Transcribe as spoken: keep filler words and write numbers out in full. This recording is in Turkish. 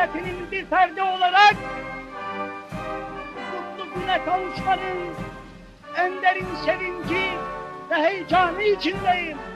milletinin bir ferdi olarak mutlu güne kavuşmanın en derin sevinci ve heyecanı içindeyim.